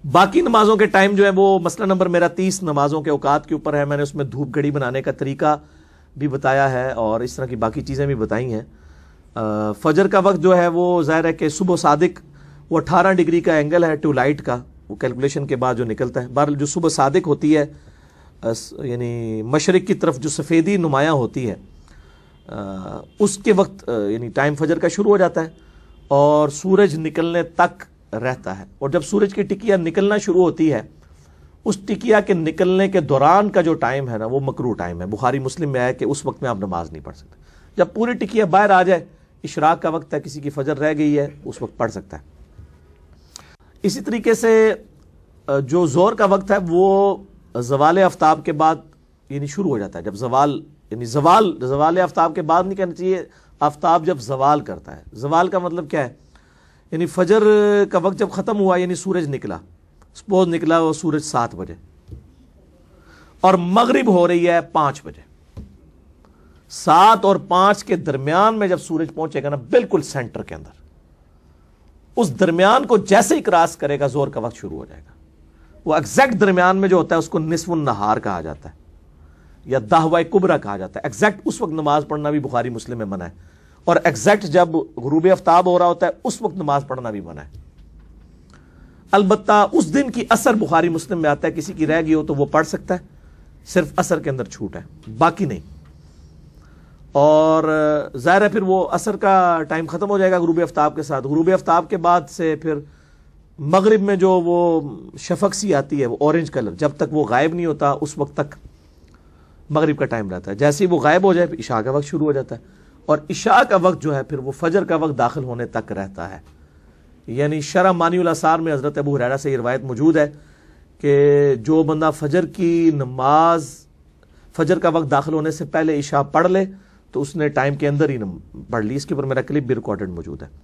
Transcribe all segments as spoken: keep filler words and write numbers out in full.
باقی نمازوں کے ٹائم جو ہے وہ مسئلہ نمبر میرا تیس نمازوں کے اوقات کے اوپر ہے. میں نے اس میں دھوپ گھڑی بنانے کا طریقہ بھی بتایا ہے اور اس طرح کی باقی چیزیں بھی بتائی ہیں. فجر کا وقت جو ہے وہ ظاہر ہے کہ صبح صادق وہ اٹھارہ ڈگری کا اینگل ہے ٹو لائٹ کا, وہ کیلکولیشن کے بعد جو نکلتا ہے. بہرحال جو صبح صادق ہوتی ہے یعنی مشرق کی طرف جو سفیدی نمایاں ہوتی ہے اس کے وقت یعنی ٹائم فجر کا شروع ہو جاتا ہے اور سورج نکلنے تک رہتا ہے. اور جب سورج کی ٹکیا نکلنا شروع ہوتی ہے اس ٹکیا کے نکلنے کے دوران کا جو ٹائم ہے نا وہ مکروہ ٹائم ہے. بخاری مسلم میں آیا کہ اس وقت میں آپ نماز نہیں پڑھ سکتے. جب پوری ٹکیا باہر آ جائے, اشراق کا وقت ہے, کسی کی فجر رہ گئی ہے, اس وقت پڑھ سکتا ہے. اسی طریقے سے جو زور کا وقت ہے وہ زوال آفتاب کے بعد یعنی شروع ہو جاتا ہے. جب زوال یعنی زوال زوال آفتاب کے بعد نہیں کہنا چاہیے, آفتاب جب زوال کرتا ہے. زوال کا مطلب کیا ہے, یعنی فجر کا وقت جب ختم ہوا یعنی سورج نکلا, سپوز نکلا وہ سورج سات بجے اور مغرب ہو رہی ہے پانچ بجے. سات اور پانچ کے درمیان میں جب سورج پہنچے گا نا بالکل سینٹر کے اندر, اس درمیان کو جیسے ہی کراس کرے گا زور کا وقت شروع ہو جائے گا. وہ ایگزیکٹ درمیان میں جو ہوتا ہے اس کو نصف النہار کہا جاتا ہے یا دہوہ کبرا کہا جاتا ہے. ایگزیکٹ اس وقت نماز پڑھنا بھی بخاری مسلم میں منع ہے, اور ایگزیکٹ جب غروب آفتاب ہو رہا ہوتا ہے اس وقت نماز پڑھنا بھی منع ہے. البتہ اس دن کی عصر بخاری مسلم میں آتا ہے, کسی کی رہ گئی ہو تو وہ پڑھ سکتا ہے, صرف عصر کے اندر چھوٹ ہے, باقی نہیں. اور ظاہر ہے پھر وہ عصر کا ٹائم ختم ہو جائے گا غروب آفتاب کے ساتھ. غروب آفتاب کے بعد سے پھر مغرب میں جو وہ شفق سی آتی ہے وہ اورنج کلر, جب تک وہ غائب نہیں ہوتا اس وقت تک مغرب کا ٹائم رہتا ہے. جیسے ہی وہ غائب ہو جائے پھر عشاء کا وقت شروع ہو جاتا ہے, اور عشاء کا وقت جو ہے پھر وہ فجر کا وقت داخل ہونے تک رہتا ہے. یعنی شرح مانی الاثار میں حضرت ابو ہریرہ سے یہ روایت موجود ہے کہ جو بندہ فجر کی نماز فجر کا وقت داخل ہونے سے پہلے عشاء پڑھ لے تو اس نے ٹائم کے اندر ہی پڑھ لی. اس کے اوپر میرا کلپ بھی ریکارڈڈ موجود ہے.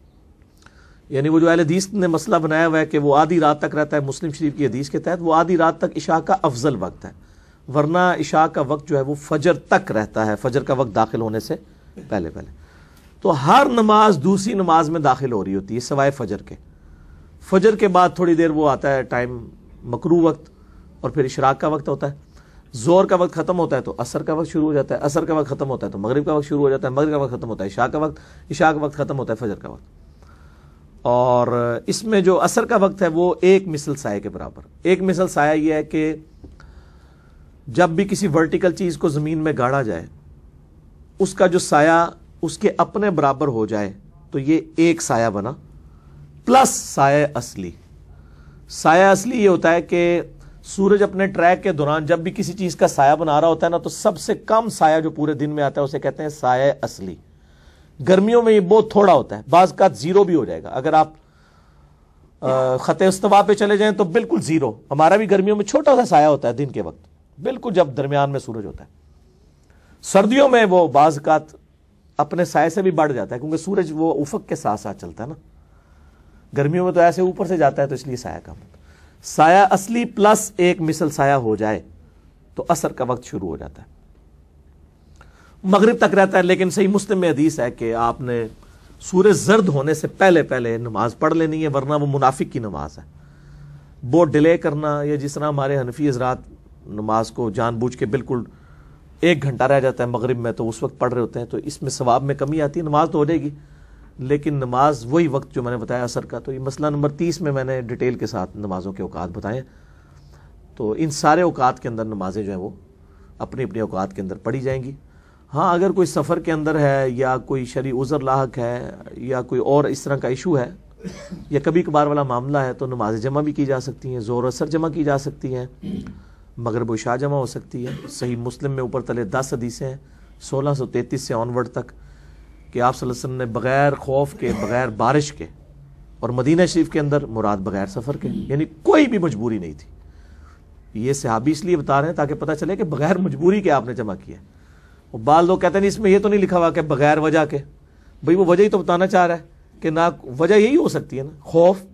یعنی وہ جو اہل حدیث نے مسئلہ بنایا ہوا ہے کہ وہ آدھی رات تک رہتا ہے, مسلم شریف کی حدیث کے تحت وہ آدھی رات تک عشاء کا افضل وقت ہے, ورنہ عشاء کا وقت جو ہے وہ فجر تک رہتا ہے, فجر کا وقت داخل ہونے سے پہلے پہلے. تو ہر نماز دوسری نماز میں داخل ہو رہی ہوتی ہے سوائے فجر کے. فجر کے بعد تھوڑی دیر وہ آتا ہے ٹائم مکروہ وقت, اور پھر اشراق کا وقت ہوتا ہے. زور کا وقت ختم ہوتا ہے تو عصر کا وقت شروع ہو جاتا ہے, عصر کا وقت ختم ہوتا ہے تو مغرب کا وقت شروع ہو جاتا ہے, مغرب کا وقت ختم ہوتا ہے عشاء کا وقت, عشاء کا وقت ختم ہوتا ہے فجر کا وقت. اور اس میں جو عصر کا وقت ہے وہ ایک مثل سائے کے برابر. ایک مثل سایہ یہ ہے کہ جب بھی کسی ورٹیکل چیز کو زمین میں گاڑا جائے اس کا جو سایہ اس کے اپنے برابر ہو جائے تو یہ ایک سایہ بنا, پلس سایہ اصلی. سایہ اصلی یہ ہوتا ہے کہ سورج اپنے ٹریک کے دوران جب بھی کسی چیز کا سایہ بنا رہا ہوتا ہے نا تو سب سے کم سایہ جو پورے دن میں آتا ہے اسے کہتے ہیں سایہ اصلی. گرمیوں میں یہ بہت تھوڑا ہوتا ہے, بعض کا زیرو بھی ہو جائے گا. اگر آپ خط استوا پہ چلے جائیں تو بالکل زیرو. ہمارا بھی گرمیوں میں چھوٹا سا سایہ ہوتا ہے دن کے وقت, بالکل جب درمیان میں سورج ہوتا ہے. سردیوں میں وہ بعض کا اپنے سائے سے بھی بڑھ جاتا ہے کیونکہ سورج وہ افق کے ساتھ ساتھ چلتا ہے نا. گرمیوں میں تو ایسے اوپر سے جاتا ہے تو اس لیے سایہ کم. سایہ اصلی پلس ایک مثل سایہ ہو جائے تو عصر کا وقت شروع ہو جاتا ہے, مغرب تک رہتا ہے. لیکن صحیح مسلم میں حدیث ہے کہ آپ نے سورج زرد ہونے سے پہلے پہلے نماز پڑھ لینی ہے, ورنہ وہ منافق کی نماز ہے. بہت ڈیلے کرنا, یا جس طرح ہمارے حنفی حضرات نماز کو جان بوجھ کے بالکل ایک گھنٹہ رہ جاتا ہے مغرب میں تو اس وقت پڑھ رہے ہوتے ہیں, تو اس میں ثواب میں کمی آتی ہے. نماز تو ہو جائے گی لیکن نماز وہی وقت جو میں نے بتایا عصر کا. تو یہ مسئلہ نمبر تیس میں میں نے ڈیٹیل کے ساتھ نمازوں کے اوقات بتائے. تو ان سارے اوقات کے اندر نمازیں جو ہیں وہ اپنی اپنی اوقات کے اندر پڑھی جائیں گی. ہاں اگر کوئی سفر کے اندر ہے یا کوئی شرعی عذر لاحق ہے یا کوئی اور اس طرح کا ایشو ہے یا کبھی کبھار والا معاملہ ہے تو نماز جمع بھی کی جا سکتی ہیں, زور اثر جمع کی جا سکتی ہیں, مغرب و عشاء جمع ہو سکتی ہے. صحیح مسلم میں اوپر تلے دس حدیثیں ہیں سولہ سو تینتیس سے آن ورڈ تک کہ آپ صلی اللہ علیہ وسلم نے بغیر خوف کے, بغیر بارش کے, اور مدینہ شریف کے اندر مراد بغیر سفر کے, یعنی کوئی بھی مجبوری نہیں تھی. یہ صحابی اس لیے بتا رہے ہیں تاکہ پتہ چلے کہ بغیر مجبوری کے آپ نے جمع کیا ہے. وہ بعض لوگ کہتے ہیں اس میں یہ تو نہیں لکھا ہوا کہ بغیر وجہ کے. بھئی وہ وجہ ہی تو بتانا چاہ رہا ہے کہ نہ وجہ یہی ہو سکتی ہے نا, خوف,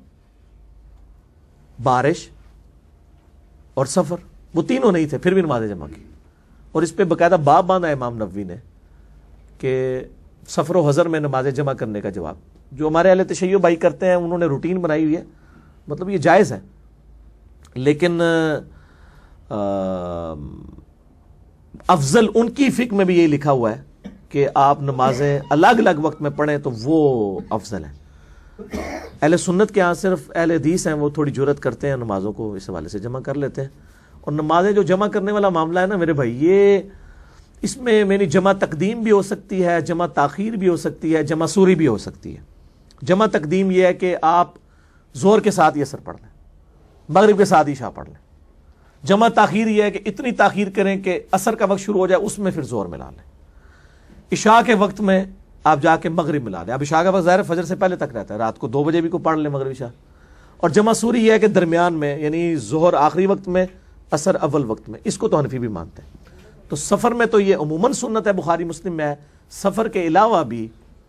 بارش اور سفر, وہ تینوں نہیں تھے پھر بھی نمازیں جمع کی. اور اس پہ باقاعدہ باب باندھا امام نووی نے کہ سفر و حضر میں نمازیں جمع کرنے کا جواب. جو ہمارے اہل تشیع بھائی کرتے ہیں انہوں نے روٹین بنائی ہوئی ہے, مطلب یہ جائز ہے لیکن افضل ان کی فقہ میں بھی یہی لکھا ہوا ہے کہ آپ نمازیں الگ الگ وقت میں پڑھیں تو وہ افضل ہے. اہل سنت کے ہاں صرف اہل حدیث ہیں وہ تھوڑی جرت کرتے ہیں نمازوں کو اس حوالے سے جمع کر لیتے ہیں. اور نمازیں جو جمع کرنے والا معاملہ ہے نا میرے بھائی، یہ اس میں میری جمع تقدیم بھی ہو سکتی ہے، جمع تاخیر بھی ہو سکتی ہے، جمع سوری بھی ہو سکتی ہے. جمع تقدیم یہ ہے کہ آپ زور کے ساتھ یہ اثر پڑھ لیں، مغرب کے ساتھ عشاء پڑھ لیں. جمع تاخیر یہ ہے کہ اتنی تاخیر کریں کہ عصر کا وقت شروع ہو جائے، اس میں پھر زور ملا لیں. عشاء کے وقت میں آپ جا کے مغرب ملا لیں. اب عشاء کا وقت ظاہر فجر سے پہلے تک رہتا ہے، رات کو دو بجے بھی کو پڑھ لیں مغرب عشاء. اور جمع سوری یہ ہے کہ درمیان میں، یعنی ظہر آخری وقت میں، عصر اول وقت میں. اس کو تو حنفی بھی مانتے ہیں. تو سفر میں تو یہ عموماً سنت ہے، بخاری مسلم میں ہے. سفر کے علاوہ بھی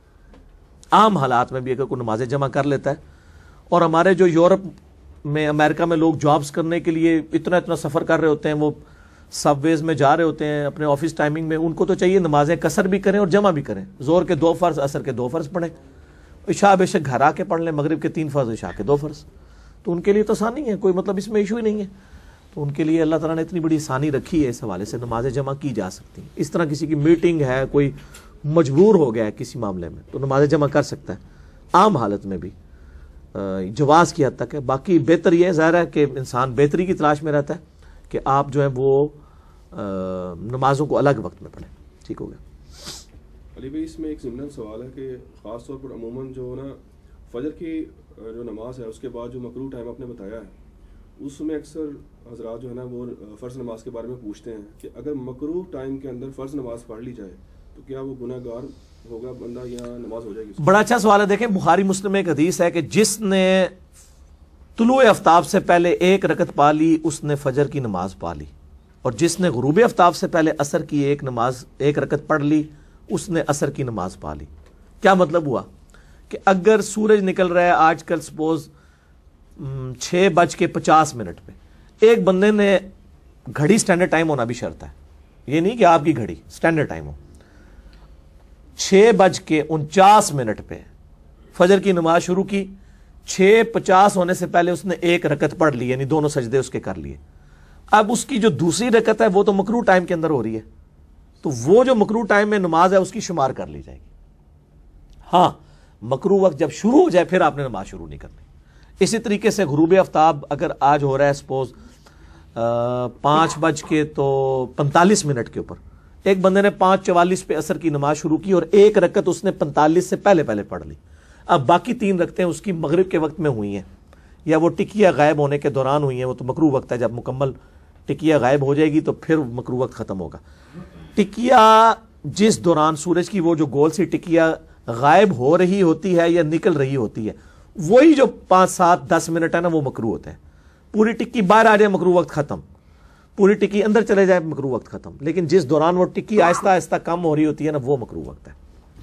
عام حالات میں بھی اگر کوئی نمازیں جمع کر لیتا ہے. اور ہمارے جو یورپ میں، امریکہ میں لوگ جابز کرنے کے لیے اتنا اتنا سفر کر رہے ہوتے ہیں، وہ سب ویز میں جا رہے ہوتے ہیں اپنے آفس ٹائمنگ میں، ان کو تو چاہیے نمازیں قصر بھی کریں اور جمع بھی کریں. زور کے دو فرض، عصر کے دو فرض پڑھیں. عشاء بے شک گھر آ کے پڑھ لیں، مغرب کے تین فرض، عشاء کے دو فرض. تو ان کے لیے تو آسانی ہے، کوئی مطلب اس میں ایشو ہی نہیں ہے. تو ان کے لیے اللہ تعالیٰ نے اتنی بڑی آسانی رکھی ہے، اس حوالے سے نمازیں جمع کی جا سکتی ہیں. اس طرح کسی کی میٹنگ ہے، کوئی مجبور ہو گیا ہے کسی معاملے میں، تو نمازیں جمع کر سکتا ہے عام حالت میں بھی، جواز کی حد تک ہے. باقی بہتر یہ ظاہر ہے کہ انسان بہتری کی تلاش میں رہتا ہے کہ آپ جو ہے وہ نمازوں کو الگ وقت میں پڑھیں. ٹھیک ہو گیا. علی بھائی، اس میں ایک ضمن سوال ہے کہ خاص طور پر عموماً جو نا فجر کی جو نماز ہے اس کے بعد جو مکروہ ٹائم آپ نے بتایا ہے، اس میں اکثر حضرات جو ہے نا وہ فرض نماز کے بارے میں پوچھتے ہیں کہ اگر مکروہ ٹائم کے اندر فرض نماز پڑھ لی جائے تو کیا وہ گناہ گار ہوگا بندہ یا نماز ہو جائے گی؟ بڑا اچھا سوال ہے. دیکھیں بخاری مسلم میں ایک حدیث ہے کہ جس نے طلوع آفتاب سے پہلے ایک رکعت پا لی اس نے فجر کی نماز پا لی، اور جس نے غروب آفتاب سے پہلے عصر کی ایک نماز ایک رکعت پڑھ لی اس نے عصر کی نماز پا لی. کیا مطلب ہوا کہ اگر سورج نکل رہا ہے آج کل سپوز چھ بج کے پچاس منٹ پہ، ایک بندے نے گھڑی سٹینڈرڈ ٹائم ہونا بھی شرط ہے، یہ نہیں کہ آپ کی گھڑی سٹینڈرڈ ٹائم ہو، چھ بج کے انچاس منٹ پہ فجر کی نماز شروع کی، چھ پچاس ہونے سے پہلے اس نے ایک رکعت پڑھ لی، یعنی دونوں سجدے اس کے کر لیے. اب اس کی جو دوسری رکعت ہے وہ تو مکروہ ٹائم کے اندر ہو رہی ہے، تو وہ جو مکروہ ٹائم میں نماز ہے اس کی شمار کر لی جائے گی. ہاں مکروہ وقت جب شروع ہو جائے پھر آپ نے نماز شروع نہیں کرنی. اسی طریقے سے غروب آفتاب اگر آج ہو رہا ہے سپوز پانچ بج کے تو پینتالیس منٹ کے اوپر، ایک بندے نے پانچ چوالیس پہ عصر کی نماز شروع کی اور ایک رکعت اس نے پینتالیس سے پہلے پہلے پڑھ لی. اب باقی تین رکعتیں اس کی مغرب کے وقت میں ہوئی ہیں یا وہ ٹکیا غائب ہونے کے دوران ہوئی ہیں، وہ تو مکروہ وقت ہے. جب مکمل ٹکیا غائب ہو جائے گی تو پھر مکروہ وقت ختم ہوگا. ٹکیا جس دوران سورج کی وہ جو گول سی ٹکیا غائب ہو رہی ہوتی ہے یا نکل رہی ہوتی ہے، وہی جو پانچ سات دس منٹ ہے نا وہ مکروہ ہوتے ہیں. پوری ٹکی باہر آ جائے مکروہ وقت ختم، پوری ٹکی اندر چلے جائے مکروہ وقت ختم. لیکن جس دوران وہ ٹکی آہستہ آہستہ کم ہو رہی ہوتی ہے نا وہ مکروہ وقت ہے.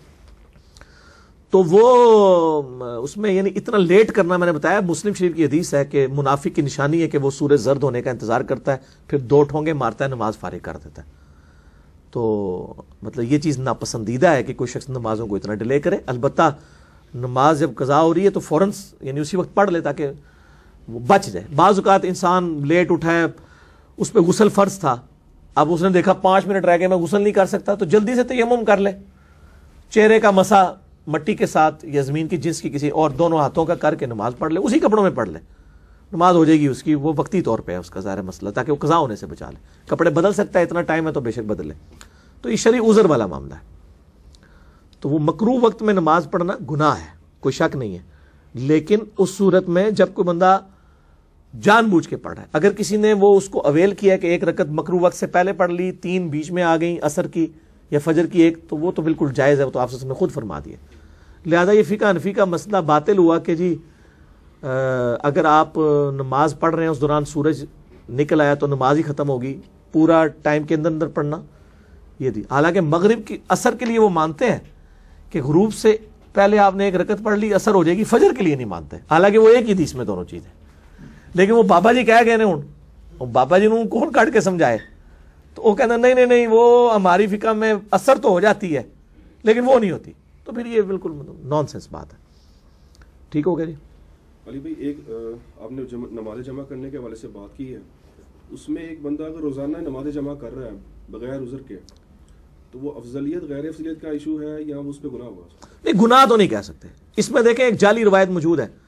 تو وہ اس میں یعنی اتنا لیٹ کرنا، میں نے بتایا مسلم شریف کی حدیث ہے کہ منافق کی نشانی ہے کہ وہ سورج زرد ہونے کا انتظار کرتا ہے، پھر دو ٹھونگے مارتا ہے، نماز فارغ کر دیتا ہے. تو مطلب یہ چیز ناپسندیدہ ہے کہ کوئی شخص نمازوں کو اتنا ڈیلے کرے. البتہ نماز جب قضا ہو رہی ہے تو فوراً یعنی اسی وقت پڑھ لے تاکہ وہ بچ جائے. بعض اوقات انسان لیٹ اٹھا ہے، اس پہ غسل فرض تھا، اب اس نے دیکھا پانچ منٹ رہ گئے میں غسل نہیں کر سکتا، تو جلدی سے تیمم کر لے، چہرے کا مسا مٹی کے ساتھ یا زمین کی جنس کی کسی اور دونوں ہاتھوں کا کر کے نماز پڑھ لے، اسی کپڑوں میں پڑھ لے، نماز ہو جائے گی اس کی. وہ وقتی طور پہ ہے اس کا ظاہر مسئلہ، تاکہ وہ قضا ہونے سے بچا لے. کپڑے بدل سکتا ہے، اتنا ٹائم ہے تو بے شک بدل لے. تو یہ شرعی عذر والا معاملہ ہے. تو وہ مکروہ وقت میں نماز پڑھنا گناہ ہے، کوئی شک نہیں ہے. لیکن اس صورت میں جب کوئی بندہ جان بوجھ کے پڑھ رہا ہے، اگر کسی نے وہ اس کو اویل کیا کہ ایک رکعت مکروہ وقت سے پہلے پڑھ لی، تین بیچ میں آ گئیں عصر کی یا فجر کی ایک، تو وہ تو بالکل جائز ہے، وہ تو آپ نے خود فرما دیا. لہذا یہ فقہ حنفی کا مسئلہ باطل ہوا کہ جی اگر آپ نماز پڑھ رہے ہیں اس دوران سورج نکل آیا تو نماز ہی ختم ہوگی، پورا ٹائم کے اندر اندر پڑھنا یہ دی. حالانکہ مغرب کی عصر کے لیے وہ مانتے ہیں کہ غروب سے پہلے آپ نے ایک رکعت پڑھ لی عصر ہو جائے گی، فجر کے لیے نہیں مانتے. حالانکہ وہ ایک ہی حدیث میں دونوں چیزیں، لیکن وہ بابا جی کہہ گئے ہوں، بابا جی نے کون کاٹ کے سمجھائے، تو وہ کہنا نہیں نہیں نہیں وہ ہماری فقہ میں عصر تو ہو جاتی ہے لیکن وہ نہیں ہوتی. تو پھر یہ بالکل نان سینس بات ہے. ٹھیک ہو گیا جی. علی بھائی ایک آپ نے نماز جمع کرنے کے حوالے سے بات کی ہے، اس میں ایک بندہ اگر روزانہ نماز جمع کر رہا ہے بغیر عذر کے تو وہ افضلیت غیر افضلیت کا ایشو ہے یا اس پہ گناہ ہوگا؟ نہیں، گناہ تو نہیں کہہ سکتے اس میں. دیکھیں ایک جعلی روایت موجود ہے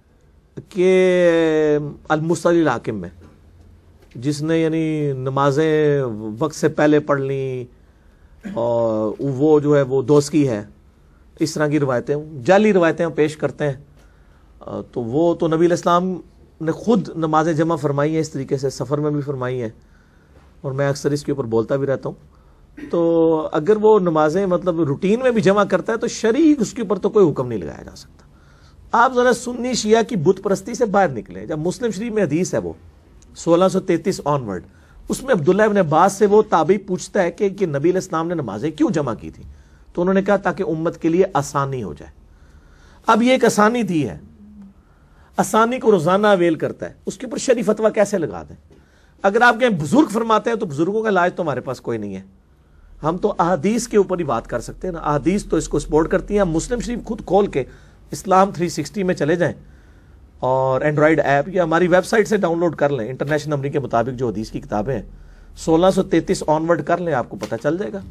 کہ المصلی الحاکم میں جس نے یعنی نمازیں وقت سے پہلے پڑھ لیں اور وہ جو ہے وہ دوستی ہے، اس طرح کی روایتیں جعلی روایتیں پیش کرتے ہیں. تو وہ تو نبی علیہ السلام نے خود نمازیں جمع فرمائی ہیں اس طریقے سے، سفر میں بھی فرمائی ہیں، اور میں اکثر اس کے اوپر بولتا بھی رہتا ہوں. تو اگر وہ نمازیں مطلب روٹین میں بھی جمع کرتا ہے تو شرعی اس کے اوپر تو کوئی حکم نہیں لگایا جا سکتا. آپ ذرا سنی شیعہ کی بت پرستی سے باہر نکلیں. جب مسلم شریف میں حدیث ہے وہ سولہ سو تینتیس آن ورڈ، اس میں عبداللہ ابن عباس سے وہ تابعی پوچھتا ہے کہ, کہ نبی علیہ السلام نے نمازیں کیوں جمع کی تھی؟ تو انہوں نے کہا تاکہ امت کے لیے آسانی ہو جائے. اب یہ ایک آسانی دی ہے، آسانی کو روزانہ اویل کرتا ہے، اس کے اوپر شرعی فتویٰ کیسے لگا دیں؟ اگر آپ کہیں بزرگ فرماتے ہیں تو بزرگوں کا علاج تو ہمارے پاس کوئی نہیں ہے. ہم تو احادیث کے اوپر ہی بات کر سکتے ہیں نا، احادیث تو اس کو سپورٹ کرتی ہیں. ہم مسلم شریف خود کھول کے اسلام تھری سکسٹی میں چلے جائیں اور اینڈرائڈ ایپ یا ہماری ویب سائٹ سے ڈاؤن لوڈ کر لیں، انٹرنیشنل نمبر کے مطابق جو حدیث کی کتابیں ہیں سولہ سو تینتیس آن ورڈ کر لیں، آپ کو پتہ چل جائے گا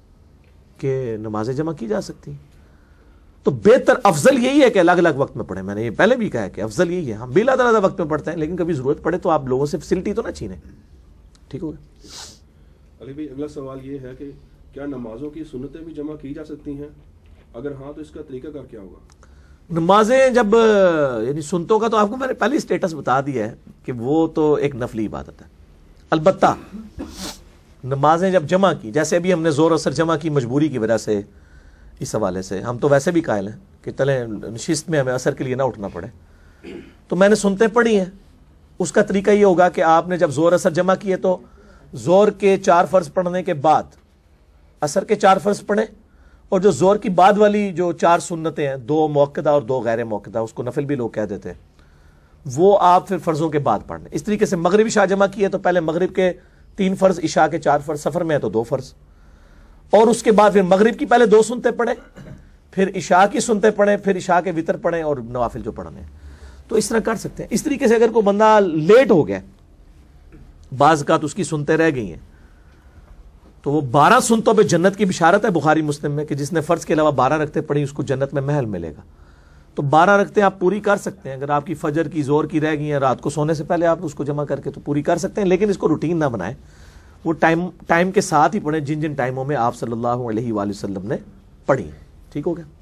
کہ نمازیں جمع کی جا سکتی ہیں. تو بہتر افضل یہی ہے کہ الگ الگ وقت میں پڑھیں. میں نے یہ پہلے بھی کہا ہے کہ افضل یہی ہے. ہم بھی علیحدہ علیحدہ وقت میں پڑھتے ہیں، لیکن کبھی ضرورت پڑے تو آپ لوگوں سے فیسلٹی تو نہ چھینیں. ٹھیک ہوگا علی بھائی؟ اگلا سوال یہ ہے کہ کیا نمازوں کی سنتیں بھی جمع کی جا سکتی ہیں؟ اگر ہاں تو اس کا طریقہ کار کیا ہوگا؟ نمازیں جب یعنی سنتوں کا تو آپ کو میں نے پہلے اسٹیٹس بتا دیا ہے کہ وہ تو ایک نفلی عبادت ہے. البتہ نمازیں جب جمع کی، جیسے ابھی ہم نے زور اثر جمع کی مجبوری کی وجہ سے، اس حوالے سے ہم تو ویسے بھی قائل ہیں کہ چلیں نشست میں ہمیں اثر کے لیے نہ اٹھنا پڑے، تو میں نے سنتیں پڑھی ہیں. اس کا طریقہ یہ ہوگا کہ آپ نے جب زور اثر جمع کیے تو زور کے چار فرض پڑھنے کے بعد اثر کے چار فرض پڑھیں، اور جو زور کی بعد والی جو چار سنتیں ہیں، دو موقدہ اور دو غیر موقدہ، اس کو نفل بھی لوگ کہہ دیتے ہیں، وہ آپ پھر فرضوں کے بعد پڑھنے. اس طریقے سے مغرب عشاء جمع کیے تو پہلے مغرب کے تین فرض، عشاء کے چار فرض، سفر میں ہے تو دو فرض، اور اس کے بعد پھر مغرب کی پہلے دو سنتیں پڑھیں، پھر عشاء کی سنتیں پڑھیں، پھر عشاء کے وتر پڑھیں اور نوافل جو پڑھنے ہیں. تو اس طرح کر سکتے ہیں. اس طریقے سے اگر کوئی بندہ لیٹ ہو گیا، بعض اوقات اس کی سنتیں رہ گئی ہیں، تو وہ بارہ سنتوں پہ جنت کی بشارت ہے بخاری مسلم میں کہ جس نے فرض کے علاوہ بارہ رکھتے پڑھی اس کو جنت میں محل ملے گا. تو بارہ رکھتے آپ پوری کر سکتے ہیں. اگر آپ کی فجر کی زور کی رہ گئی ہیں رات کو سونے سے پہلے، آپ اس کو جمع کر کے تو پوری کر سکتے ہیں، لیکن اس کو روٹین نہ بنائیں. وہ ٹائم ٹائم کے ساتھ ہی پڑھیں جن جن ٹائموں میں آپ صلی اللہ علیہ وآلہ وسلم نے پڑھی. ٹھیک ہو گیا؟